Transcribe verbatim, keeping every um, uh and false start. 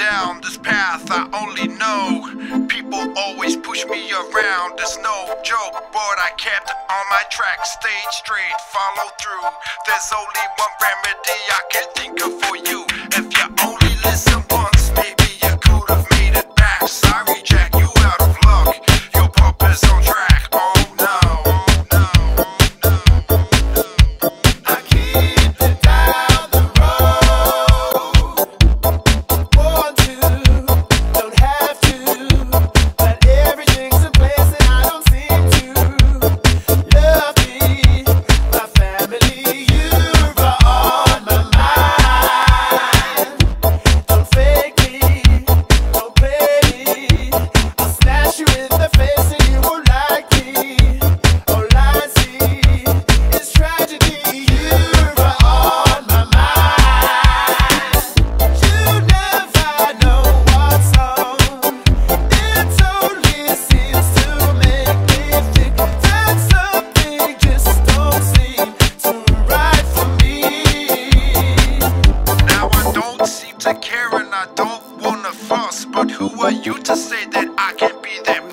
down this path I only know. People always push me around, it's no joke, but I kept on my track, stayed straight, follow through. There's only one remedy I can think of for you. If you only listen once, maybe you could have made it back. Sorry Jack, you out of luck, your pop is on track. Oh no, no, no, no. I keep it down the road. Want to, don't have to, but everything's in place and I don't seem to love me, my family. You're on my mind. Don't fake me, don't play me. I'll smash you in the face and you won't like me. All I see is tragedy. You're on my mind. You never know what's on. It only seems to make me think that something just don't seem to right for me. Now I don't seem to care and I don't wanna fuss, but who are you to say that I can't be that